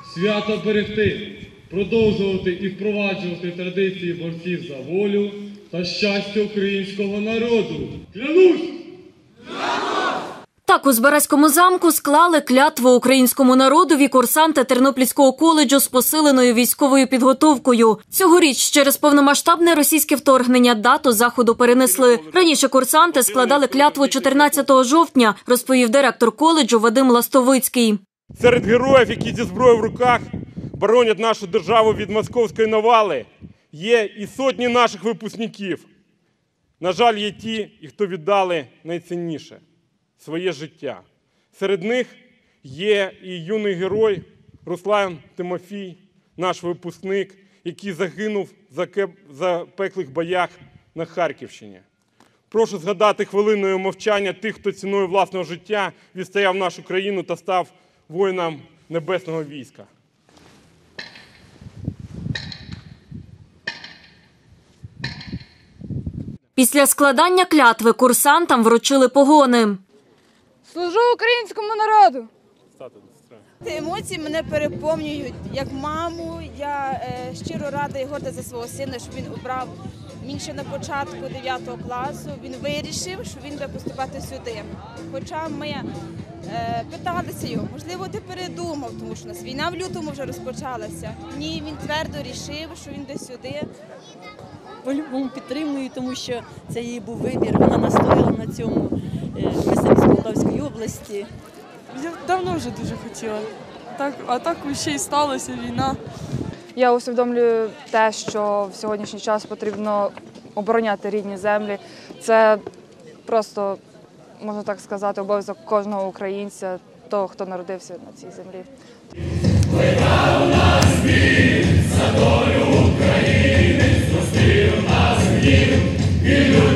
свято берегти, продовжувати і впроваджувати традиції борців за волю та щастя українського народу. Клянусь! Так у Збаразькому замку склали клятву українському народові курсанти Тернопільського коледжу з посиленою військовою підготовкою. Цьогоріч через повномасштабне російське вторгнення дату заходу перенесли. Раніше курсанти складали клятву 14 жовтня, розповів директор коледжу Вадим Ластовицький. Серед героїв, які зі зброєю в руках боронять нашу державу від московської навали, є і сотні наших випускників. На жаль, є ті, хто віддали найцінніше – своє життя. Серед них є і юний герой Руслан Тимофій, наш випускник, який загинув в запеклих боях на Харківщині. Прошу згадати хвилиною мовчання тих, хто ціною власного життя відстояв нашу країну та став воїном Небесного війська. Після складання клятви курсантам вручили погони. Служу українському народу! Емоції мене переповнюють. Як маму, я щиро рада і горда за свого сина, що він обрав. Він ще на початку 9 класу, він вирішив, що він буде поступати сюди. Хоча ми питалися його, можливо, ти передумав, тому що у нас війна в лютому вже розпочалася. Ні, він твердо вирішив, що він йде сюди. По-любому підтримую, тому що це її був вибір, вона настояла на цьому. Ми самі з Полтавської області. Я давно вже дуже хотіла, а так ще й сталася війна. Я усвідомлюю те, що в сьогоднішній час потрібно обороняти рідні землі. Це просто, можна так сказати, обов'язок кожного українця, того, хто народився на цій землі. Війна у нас бій, за долю України, зростив нас гнів, і